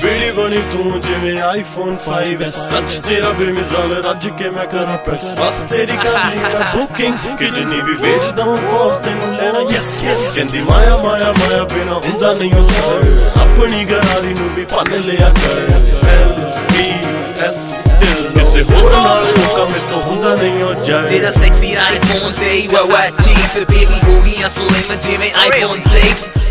बेड़ी बनी तू जिवें iPhone 5S सच तेरा बेमिसाल रज के मैं करा प्रेस बस तेरी करनी मैं बुकिंग किडनी भी बेच दूं कोस तेनू लेना यस यस कहंदी माया माया माया बिना हुंदा नहीं हो सर अपनी गरारी नू भी पन लिया कर LBS किसे होर नाल रोका मैं तो हुंदा नहीं हो जाए तेरा sexy iPhone ते what cheese baby हो गया slim जिवें iPhone 6